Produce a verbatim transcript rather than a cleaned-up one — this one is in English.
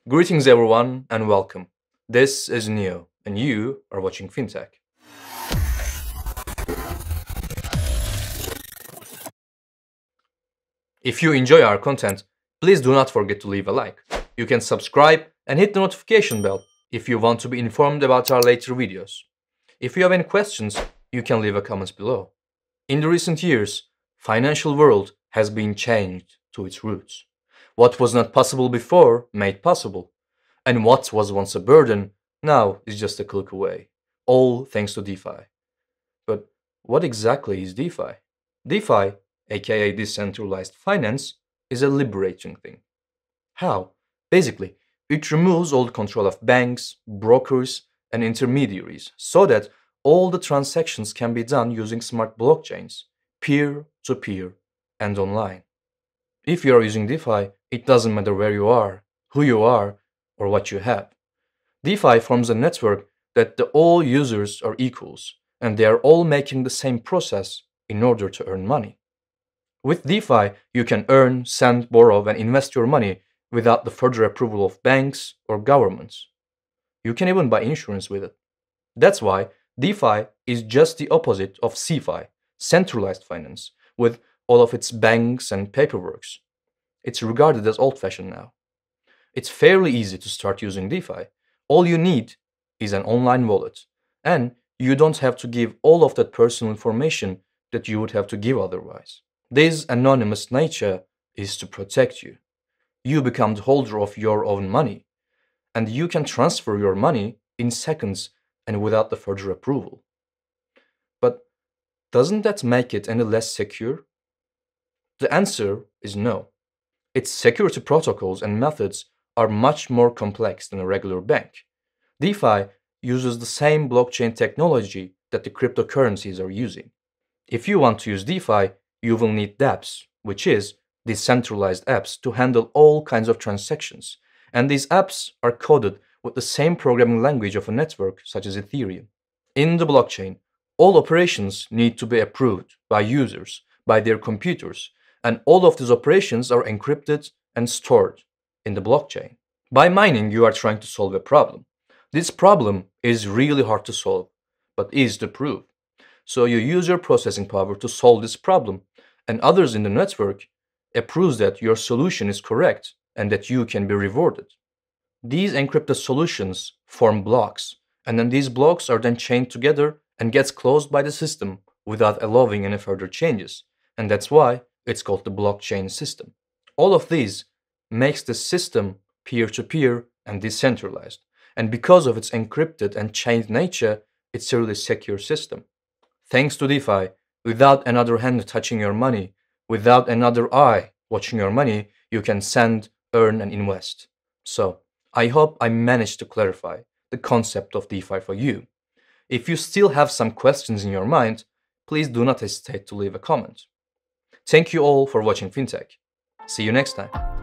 Greetings everyone and welcome. This is Neo and you are watching Fintech. If you enjoy our content, please do not forget to leave a like. You can subscribe and hit the notification bell if you want to be informed about our later videos. If you have any questions, you can leave a comment below. In the recent years, financial world has been changed to its roots. What was not possible before made possible. And what was once a burden now is just a click away. All thanks to DeFi. But what exactly is DeFi? DeFi, aka Decentralized Finance, is a liberating thing. How? Basically, it removes all the control of banks, brokers, and intermediaries so that all the transactions can be done using smart blockchains, peer-to-peer, and online. If you are using DeFi, it doesn't matter where you are, who you are, or what you have. DeFi forms a network that the all users are equals, and they are all making the same process in order to earn money. With DeFi, you can earn, send, borrow, and invest your money without the further approval of banks or governments. You can even buy insurance with it. That's why DeFi is just the opposite of CeFi, centralized finance, with all of its banks and paperworks. It's regarded as old-fashioned now. It's fairly easy to start using DeFi. All you need is an online wallet, and you don't have to give all of that personal information that you would have to give otherwise. This anonymous nature is to protect you. You become the holder of your own money, and you can transfer your money in seconds and without the further approval. But doesn't that make it any less secure? The answer is no. Its security protocols and methods are much more complex than a regular bank. DeFi uses the same blockchain technology that the cryptocurrencies are using. If you want to use DeFi, you will need dApps, which is decentralized apps to handle all kinds of transactions, and these apps are coded with the same programming language of a network such as Ethereum. In the blockchain, all operations need to be approved by users, by their computers, and all of these operations are encrypted and stored in the blockchain. By mining, you are trying to solve a problem. This problem is really hard to solve, but easy to prove. So you use your processing power to solve this problem, and others in the network approves that your solution is correct and that you can be rewarded. These encrypted solutions form blocks, and then these blocks are then chained together and gets closed by the system without allowing any further changes, and that's why it's called the blockchain system. All of these makes the system peer-to-peer and decentralized, and because of its encrypted and chained nature, it's a really secure system. Thanks to DeFi, without another hand touching your money, without another eye watching your money, you can send, earn, and invest. So, I hope I managed to clarify the concept of DeFi for you. If you still have some questions in your mind, please do not hesitate to leave a comment. Thank you all for watching Fintech. See you next time.